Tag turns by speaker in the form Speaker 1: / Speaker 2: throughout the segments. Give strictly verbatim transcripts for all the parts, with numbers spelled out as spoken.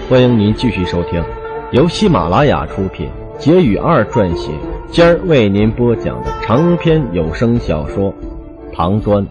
Speaker 1: 欢迎您继续收听由喜马拉雅出品，杰语二撰写，尖儿为您播讲的长篇有声小说《唐端》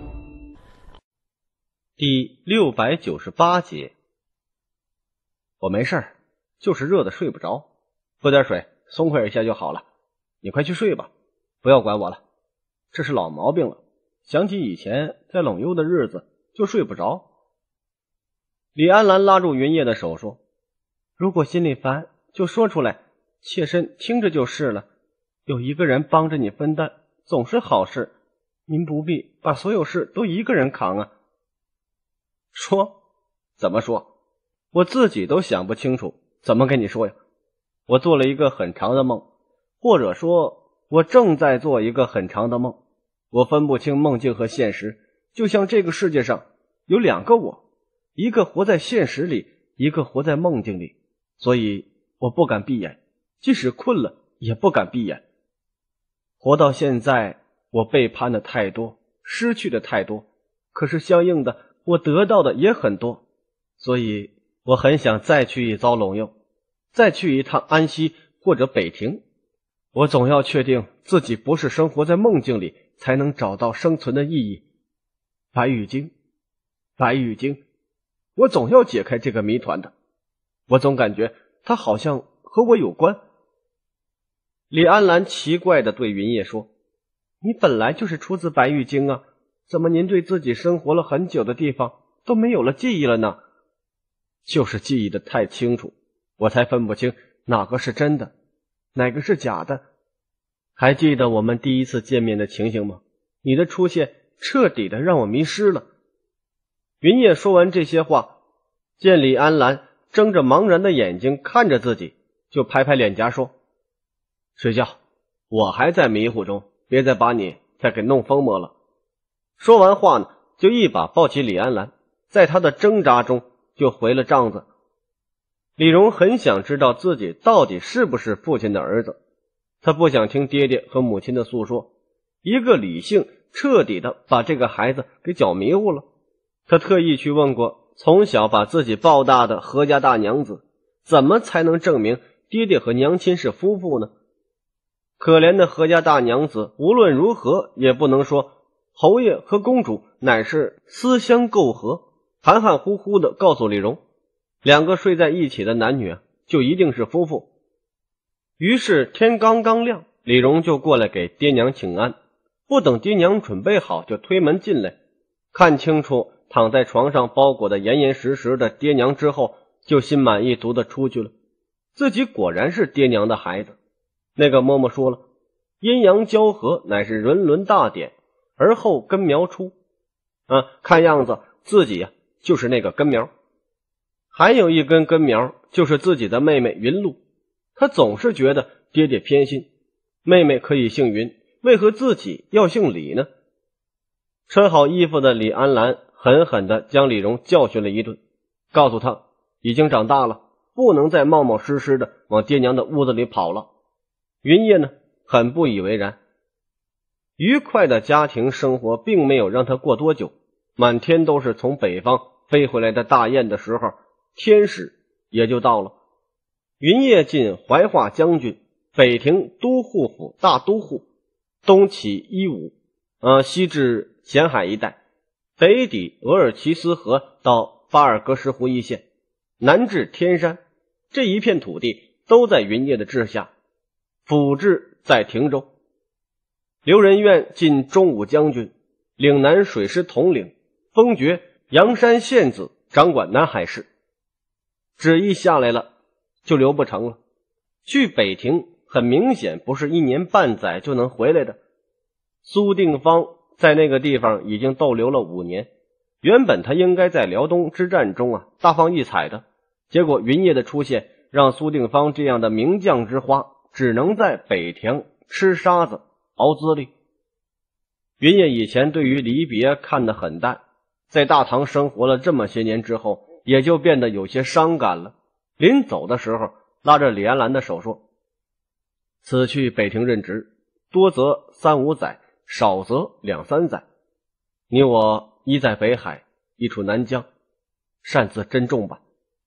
Speaker 1: 第六百九十八节。我没事儿，就是热的睡不着，喝点水松快一下就好了。你快去睡吧，不要管我了，这是老毛病了，想起以前在陇右的日子就睡不着。李安澜拉住云烨的手说，如果心里烦就说出来，妾身听着就是了，有一个人帮着你分担总是好事，您不必把所有事都一个人扛啊。说？怎么说？我自己都想不清楚，怎么跟你说呀？我做了一个很长的梦，或者说我正在做一个很长的梦，我分不清梦境和现实，就像这个世界上有两个我，一个活在现实里，一个活在梦境里，所以我不敢闭眼，即使困了也不敢闭眼。活到现在，我背叛的太多，失去的太多，可是相应的我得到的也很多，所以我很想再去一遭陇右，再去一趟安西或者北庭。我总要确定自己不是生活在梦境里，才能找到生存的意义。白玉京，白玉京，我总要解开这个谜团的。我总感觉它好像和我有关。李安澜奇怪地对云烨说，你本来就是出自白玉京啊，怎么您对自己生活了很久的地方都没有了记忆了呢？就是记忆的太清楚，我才分不清哪个是真的，哪个是假的。还记得我们第一次见面的情形吗？你的出现彻底的让我迷失了。云烨说完这些话，见李安澜睁着茫然的眼睛看着自己，就拍拍脸颊说，睡觉，我还在迷糊中，别再把你再给弄疯魔了。说完话呢，就一把抱起李安澜，在他的挣扎中就回了帐子。李荣很想知道自己到底是不是父亲的儿子，他不想听爹爹和母亲的诉说，一个理性彻底的把这个孩子给搅迷糊了。他特意去问过从小把自己抱大的何家大娘子，怎么才能证明爹爹和娘亲是夫妇呢？可怜的何家大娘子无论如何也不能说侯爷和公主乃是私相媾和，含含糊糊的告诉李荣，两个睡在一起的男女啊，就一定是夫妇。于是天刚刚亮，李荣就过来给爹娘请安，不等爹娘准备好，就推门进来，看清楚躺在床上包裹的严严实实的爹娘之后，就心满意足的出去了。自己果然是爹娘的孩子。那个嬷嬷说了，阴阳交合乃是人伦大典，而后根苗出。啊，看样子自己呀、啊、就是那个根苗。还有一根根苗就是自己的妹妹云露，她总是觉得爹爹偏心，妹妹可以姓云，为何自己要姓李呢？穿好衣服的李安澜狠狠地将李荣教训了一顿，告诉他已经长大了，不能再冒冒失失的往爹娘的屋子里跑了。云烨呢，很不以为然。愉快的家庭生活并没有让他过多久，满天都是从北方飞回来的大雁的时候，天使也就到了。云烨进怀化将军，北庭都护府大都护，东起伊吾，呃，西至咸海一带，北抵额尔齐斯河到巴尔格什湖一线，南至天山，这一片土地都在云烨的治下。府治在亭州。刘仁愿进中武将军，岭南水师统领，封爵阳山县子，掌管南海事。旨意下来了，就留不成了。去北庭很明显不是一年半载就能回来的。苏定方在那个地方已经逗留了五年，原本他应该在辽东之战中啊大放异彩的，结果云烨的出现让苏定方这样的名将之花只能在北庭吃沙子熬资历。云烨以前对于离别看得很淡，在大唐生活了这么些年之后，也就变得有些伤感了。临走的时候拉着李安澜的手说，此去北庭任职，多则三五载，少则两三载，你我一在北海，一处南疆，擅自珍重吧。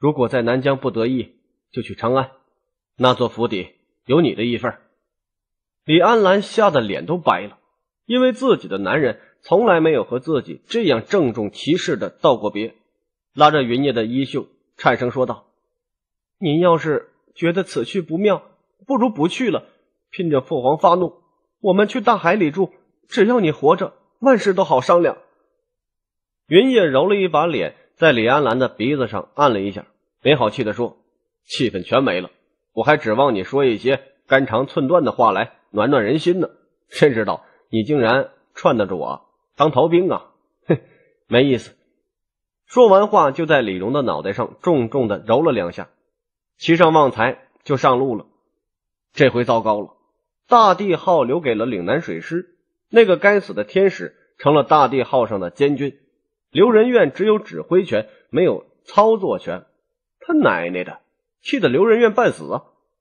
Speaker 1: 如果在南疆不得意，就去长安，那座府邸有你的一份。李安澜吓得脸都白了，因为自己的男人从来没有和自己这样郑重其事的道过别，拉着云烨的衣袖颤声说道：您要是觉得此去不妙，不如不去了，拼着父皇发怒，我们去大海里住，只要你活着，万事都好商量。云烨揉了一把脸，在李安澜的鼻子上按了一下，没好气地说：气氛全没了，我还指望你说一些肝肠寸断的话来暖暖人心呢，谁知道你竟然串得着我当逃兵啊，哼，没意思。说完话，就在李荣的脑袋上重重地揉了两下，骑上旺财就上路了。这回糟糕了，大地号留给了岭南水师，那个该死的天使成了大地号上的监军，刘仁愿只有指挥权，没有操作权。他奶奶的，气得刘仁愿半死啊！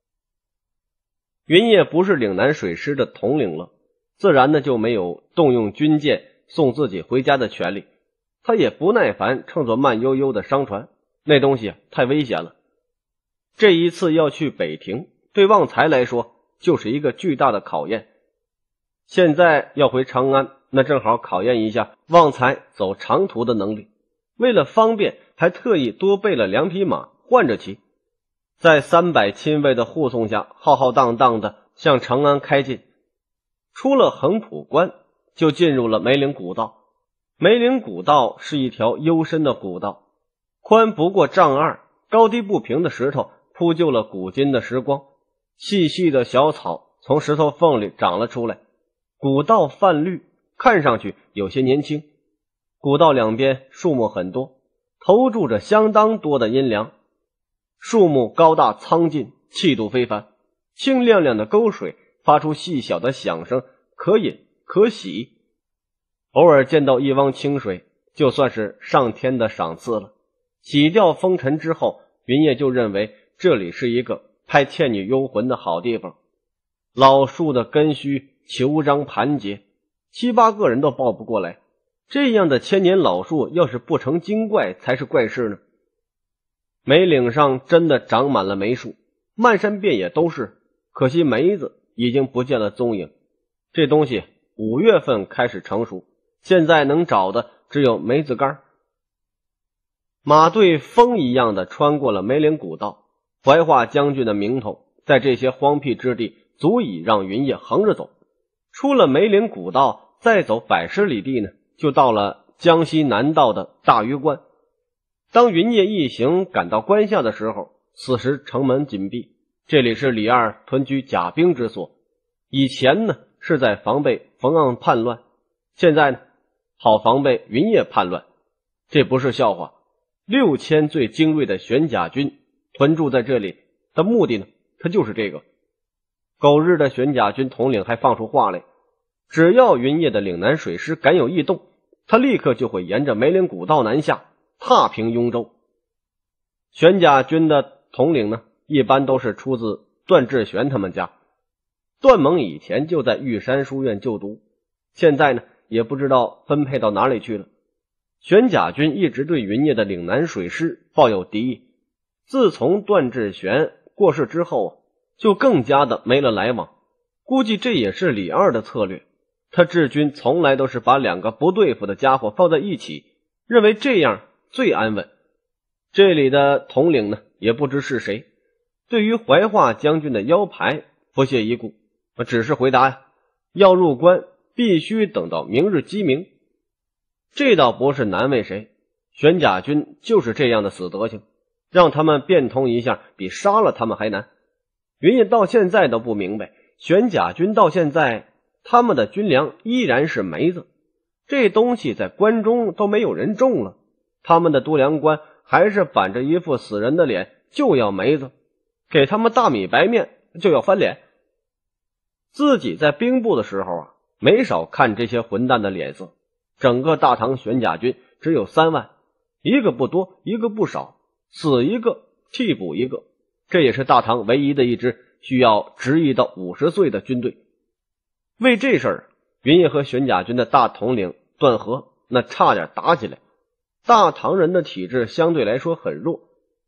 Speaker 1: 云烨不是岭南水师的统领了，自然的就没有动用军舰送自己回家的权利。他也不耐烦乘坐慢悠悠的商船，那东西太危险了。这一次要去北庭，对旺财来说就是一个巨大的考验。现在要回长安，那正好考验一下旺财走长途的能力。为了方便，还特意多备了两匹马换着骑，在三百亲卫的护送下，浩浩荡荡的向长安开进。出了横浦关，就进入了梅岭古道。梅岭古道是一条幽深的古道，宽不过丈二，高低不平的石头铺就了古今的时光，细细的小草从石头缝里长了出来，古道泛绿，看上去有些年轻。古道两边树木很多，投注着相当多的阴凉，树木高大苍劲，气度非凡，清亮亮的沟水发出细小的响声，可饮可洗。偶尔见到一汪清水，就算是上天的赏赐了。洗掉风尘之后，云烨就认为这里是一个拍倩女幽魂的好地方。老树的根须虬獐盘结，七八个人都抱不过来，这样的千年老树要是不成精怪才是怪事呢。梅岭上真的长满了梅树，漫山遍野都是，可惜梅子已经不见了踪影。这东西五月份开始成熟，现在能找的只有梅子干。马队风一样的穿过了梅岭古道，怀化将军的名头在这些荒僻之地足以让云烨横着走。出了梅岭古道，再走百十里地呢，就到了江西南道的大余关。当云烨一行赶到关下的时候，此时城门紧闭，这里是李二屯居甲兵之所。以前呢是在防备冯盎叛乱，现在呢好防备云烨叛乱。这不是笑话，六千最精锐的玄甲军屯驻在这里的目的呢，他就是这个。狗日的玄甲军统领还放出话来，只要云烨的岭南水师敢有异动，他立刻就会沿着梅岭古道南下，踏平雍州。玄甲军的统领呢，一般都是出自段志玄他们家。段猛以前就在玉山书院就读，现在呢也不知道分配到哪里去了。玄甲军一直对云烨的岭南水师抱有敌意，自从段志玄过世之后，就更加的没了来往。估计这也是李二的策略，他治军从来都是把两个不对付的家伙放在一起，认为这样最安稳。这里的统领呢也不知是谁，对于怀化将军的腰牌不屑一顾，只是回答呀，要入关必须等到明日鸡鸣。这倒不是难为谁，玄甲军就是这样的死德行，让他们变通一下比杀了他们还难。云烨到现在都不明白，玄甲军到现在他们的军粮依然是梅子，这东西在关中都没有人种了，他们的督粮官还是板着一副死人的脸，就要梅子，给他们大米白面就要翻脸。自己在兵部的时候啊，没少看这些混蛋的脸色。整个大唐玄甲军只有三万，一个不多，一个不少，死一个替补一个，这也是大唐唯一的一支需要直役到五十岁的军队。为这事儿，云烨和玄甲军的大统领段和那差点打起来。大唐人的体质相对来说很弱，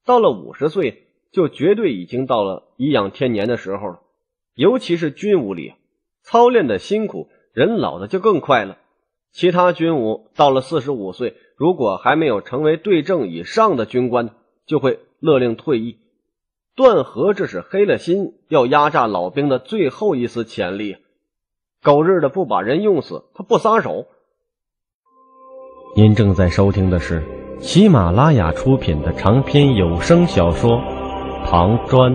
Speaker 1: 到了五十岁就绝对已经到了颐养天年的时候了。尤其是军伍里操练的辛苦，人老的就更快了。其他军伍到了四十五岁，如果还没有成为队正以上的军官，就会勒令退役。段和这是黑了心要压榨老兵的最后一丝潜力，狗日的不把人用死，他不撒手。
Speaker 2: 您正在收听的是喜马拉雅出品的长篇有声小说《唐砖》。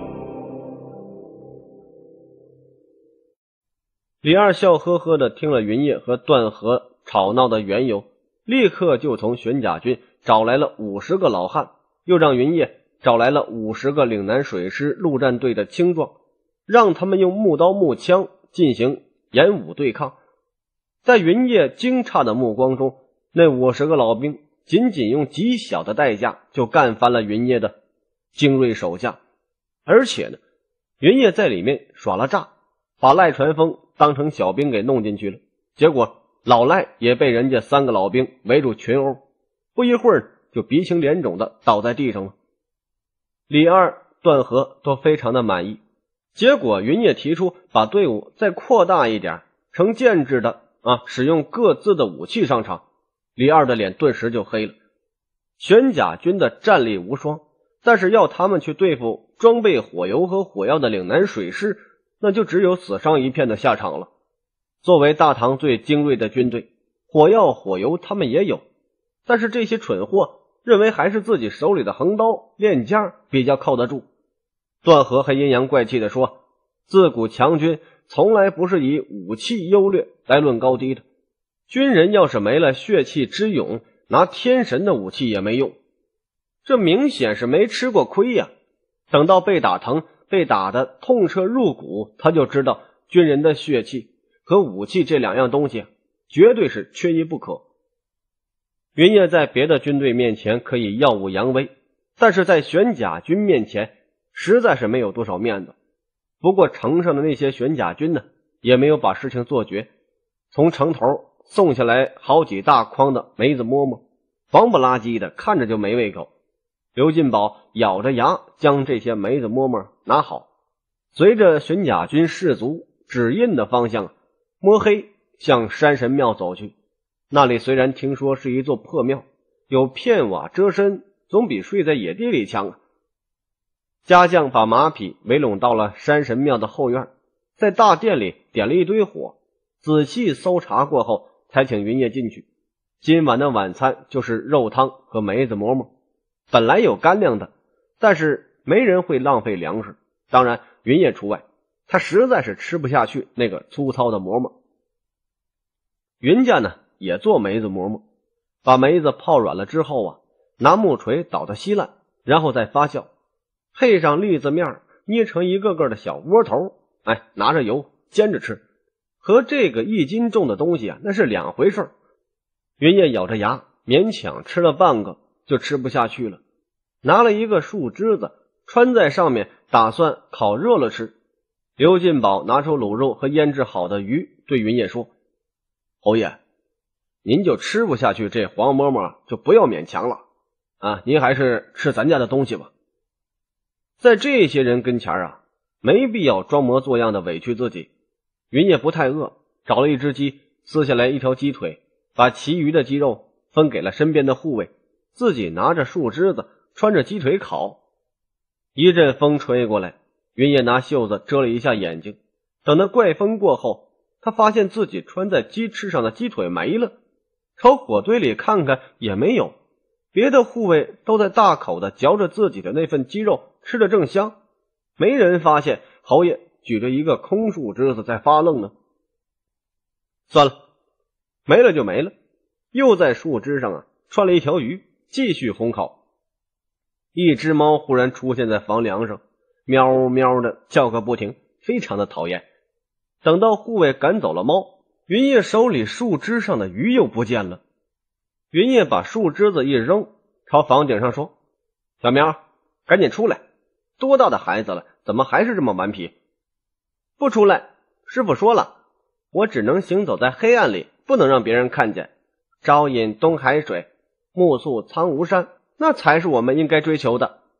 Speaker 1: 李二笑呵呵地听了云烨和段和吵闹的缘由，立刻就从玄甲军找来了五十个老汉，又让云烨找来了五十个岭南水师陆战队的青壮，让他们用木刀木枪进行演武对抗。在云烨惊诧的目光中，那五十个老兵仅仅用极小的代价就干翻了云烨的精锐手下，而且呢，云烨在里面耍了诈，把赖传风当成小兵给弄进去了，结果老赖也被人家三个老兵围住群殴，不一会儿就鼻青脸肿的倒在地上了。李二、段和都非常的满意，结果云烨提出把队伍再扩大一点，成建制的啊，使用各自的武器上场，李二的脸顿时就黑了。玄甲军的战力无双，但是要他们去对付装备火油和火药的岭南水师，那就只有死伤一片的下场了。作为大唐最精锐的军队，火药火油他们也有，但是这些蠢货认为还是自己手里的横刀练家比较靠得住。段和还阴阳怪气地说，自古强军从来不是以武器优劣来论高低的，军人要是没了血气之勇，拿天神的武器也没用。这明显是没吃过亏呀、啊、等到被打疼，被打得痛彻入骨，他就知道军人的血气和武器这两样东西绝对是缺一不可。云烨在别的军队面前可以耀武扬威，但是在玄甲军面前实在是没有多少面子。不过城上的那些玄甲军呢，也没有把事情做绝，从城头送下来好几大筐的梅子馍馍，黄不拉几的，看着就没胃口。刘进宝咬着牙将这些梅子馍馍拿好，随着玄甲军士卒指印的方向摸黑向山神庙走去。那里虽然听说是一座破庙，有片瓦遮身，总比睡在野地里强啊。家将把马匹围拢到了山神庙的后院，在大殿里点了一堆火，仔细搜查过后才请云烨进去。今晚的晚餐就是肉汤和梅子馍馍，本来有干粮的，但是没人会浪费粮食，当然云烨除外，他实在是吃不下去那个粗糙的馍馍。云家呢也做梅子馍馍，把梅子泡软了之后啊，拿木锤捣得稀烂，然后再发酵，配上栗子面捏成一个个的小窝头，哎，拿着油煎着吃，和这个一斤重的东西啊那是两回事。云烨咬着牙勉强吃了半个就吃不下去了，拿了一个树枝子穿在上面，打算烤热了吃。刘进宝拿出卤肉和腌制好的鱼，对云烨说，侯爷，您就吃不下去这黄馍馍就不要勉强了啊，您还是吃咱家的东西吧。在这些人跟前啊，没必要装模作样的委屈自己。云烨不太饿，找了一只鸡，撕下来一条鸡腿，把其余的鸡肉分给了身边的护卫，自己拿着树枝子穿着鸡腿烤。一阵风吹过来，云烨拿袖子遮了一下眼睛，等那怪风过后，他发现自己穿在鸡翅上的鸡腿没了，朝火堆里看看也没有，别的护卫都在大口的嚼着自己的那份鸡肉，吃得正香，没人发现侯爷举着一个空树枝子在发愣呢。算了，没了就没了，又在树枝上啊串了一条鱼，继续烘烤。一只猫忽然出现在房梁上，喵喵的叫个不停，非常的讨厌。等到护卫赶走了猫，云烨手里树枝上的鱼又不见了。云烨把树枝子一扔，朝房顶上说，小苗，赶紧出来，多大的孩子了，怎么还是这么顽皮？不出来，师傅说了，我只能行走在黑暗里，不能让别人看见。朝饮东海水，暮宿苍梧山，那才是我们应该追求的。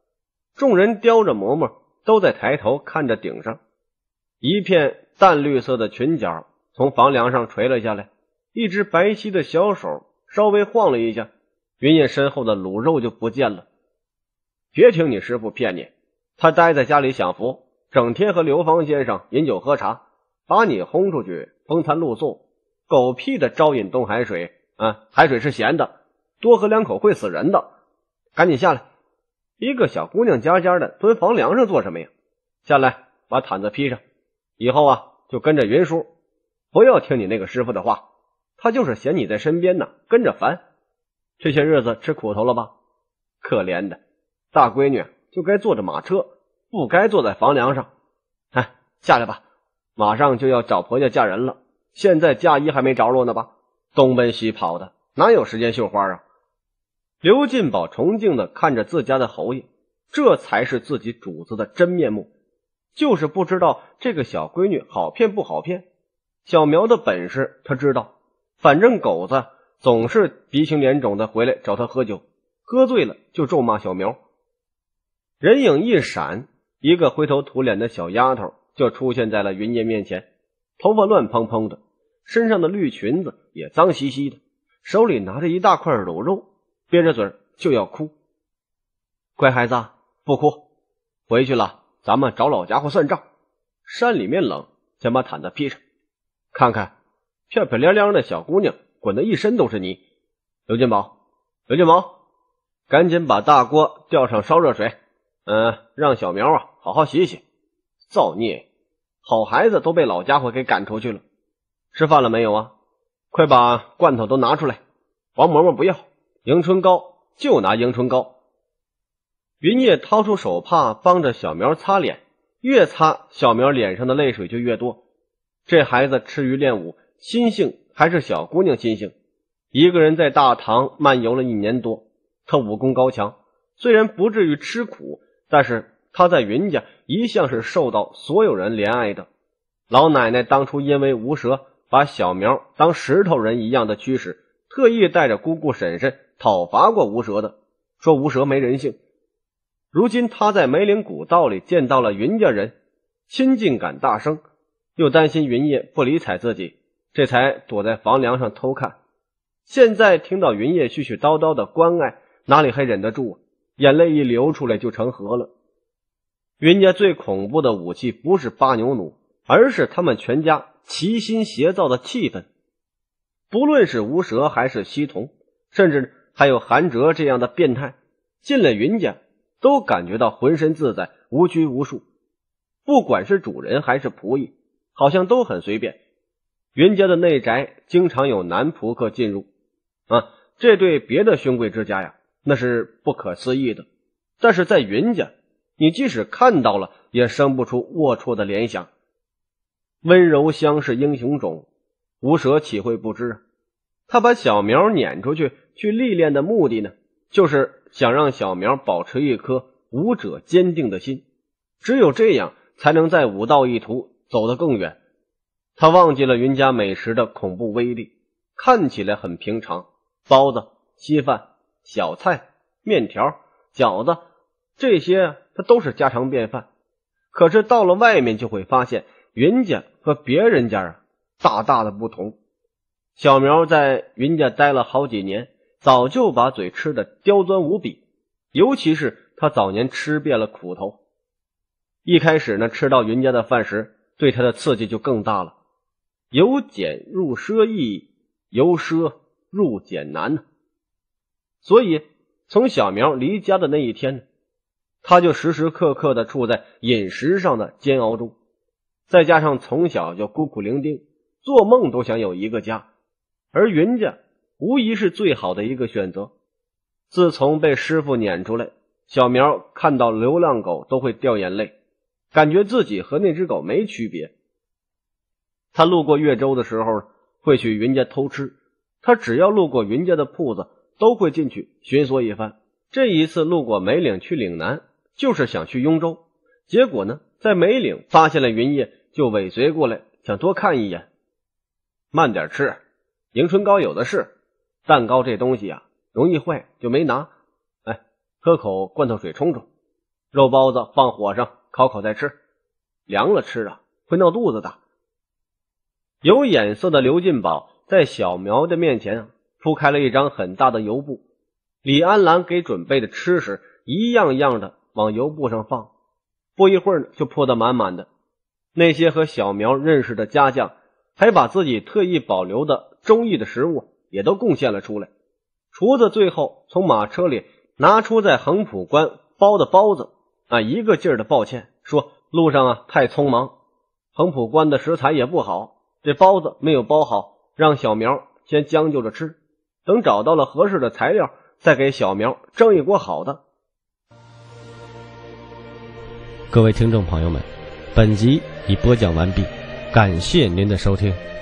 Speaker 1: 众人叼着馍馍，都在抬头看着顶上，一片淡绿色的裙角从房梁上垂了下来，一只白皙的小手稍微晃了一下，云烨身后的卤肉就不见了。别听你师父骗你，他待在家里享福，整天和刘芳先生饮酒喝茶，把你轰出去风餐露宿，狗屁的招饮东海水啊！海水是咸的，多喝两口会死人的。赶紧下来，一个小姑娘家家的蹲房梁上做什么呀？下来把毯子披上，以后啊就跟着云叔，不要听你那个师傅的话，他就是嫌你在身边呢，跟着烦。这些日子吃苦头了吧？可怜的大闺女就该坐着马车，不该坐在房梁上。哎，下来吧，马上就要找婆家嫁人了，现在嫁衣还没着落呢吧？东奔西跑的，哪有时间绣花啊？刘进宝崇敬地看着自家的侯爷，这才是自己主子的真面目，就是不知道这个小闺女好骗不好骗。小苗的本事他知道，反正狗子总是鼻青脸肿的回来找他喝酒，喝醉了就咒骂小苗。人影一闪，一个灰头土脸的小丫头就出现在了云烨面前，头发乱蓬蓬的，身上的绿裙子也脏兮兮的，手里拿着一大块卤肉，憋着嘴就要哭。乖孩子，不哭，回去了咱们找老家伙算账。山里面冷，先把毯子披上。看看漂漂亮亮的小姑娘滚得一身都是泥。刘金宝，刘金宝，赶紧把大锅吊上烧热水，嗯，让小苗啊好好洗洗。造孽，好孩子都被老家伙给赶出去了。吃饭了没有啊？快把罐头都拿出来。黄馍馍不要，迎春糕就拿迎春糕。云烨掏出手帕帮着小苗擦脸，越擦小苗脸上的泪水就越多。这孩子吃鱼练武，心性还是小姑娘心性。一个人在大唐漫游了一年多，他武功高强，虽然不至于吃苦，但是他在云家一向是受到所有人怜爱的。老奶奶当初因为无蛇把小苗当石头人一样的驱使，特意带着姑姑婶婶讨伐过无蛇的，说无蛇没人性。如今他在梅岭古道里见到了云家人，亲近感大生，又担心云烨不理睬自己，这才躲在房梁上偷看。现在听到云烨絮絮叨叨的关爱，哪里还忍得住啊？眼泪一流出来就成河了。云家最恐怖的武器不是八牛弩，而是他们全家齐心协造的气氛。不论是吴蛇还是西童，甚至还有韩哲这样的变态，进了云家都感觉到浑身自在，无拘无束。不管是主人还是仆役，好像都很随便。云家的内宅经常有男仆客进入啊，这对别的勋贵之家呀，那是不可思议的。但是在云家，你即使看到了，也生不出龌龊的联想。温柔乡是英雄种，吴蛇岂会不知？他把小苗撵出去去历练的目的呢，就是想让小苗保持一颗武者坚定的心，只有这样才能在武道一途走得更远。他忘记了云家美食的恐怖威力，看起来很平常，包子、稀饭、小菜、面条、饺子，这些他都是家常便饭。可是到了外面就会发现，云家和别人家啊大大的不同。小苗在云家待了好几年，早就把嘴吃得刁钻无比，尤其是他早年吃遍了苦头。一开始呢，吃到云家的饭时，对他的刺激就更大了。由俭入奢易，由奢入俭难呢。所以从小苗离家的那一天呢，他就时时刻刻的处在饮食上的煎熬中，再加上从小就孤苦伶仃，做梦都想有一个家，而云家无疑是最好的一个选择。自从被师傅撵出来，小苗看到流浪狗都会掉眼泪，感觉自己和那只狗没区别。他路过越州的时候会去云家偷吃，他只要路过云家的铺子都会进去寻索一番。这一次路过梅岭去岭南，就是想去雍州，结果呢在梅岭发现了云烨，就尾随过来想多看一眼。慢点吃，迎春糕有的是，蛋糕这东西啊容易坏，就没拿。哎，喝口罐头水冲冲。 肉包子放火上烤烤再吃，凉了吃啊会闹肚子的。有眼色的刘进宝在小苗的面前铺开了一张很大的油布，李安兰给准备的吃食一样样的往油布上放，不一会儿呢就铺得满满的。那些和小苗认识的家将还把自己特意保留的中意的食物也都贡献了出来。厨子最后从马车里拿出在横浦关包的包子啊，一个劲儿的抱歉说路上啊太匆忙，横浦关的食材也不好，这包子没有包好，让小苗先将就着吃，等找到了合适的材料再给小苗蒸一锅好的。
Speaker 2: 各位听众朋友们，本集已播讲完毕，感谢您的收听。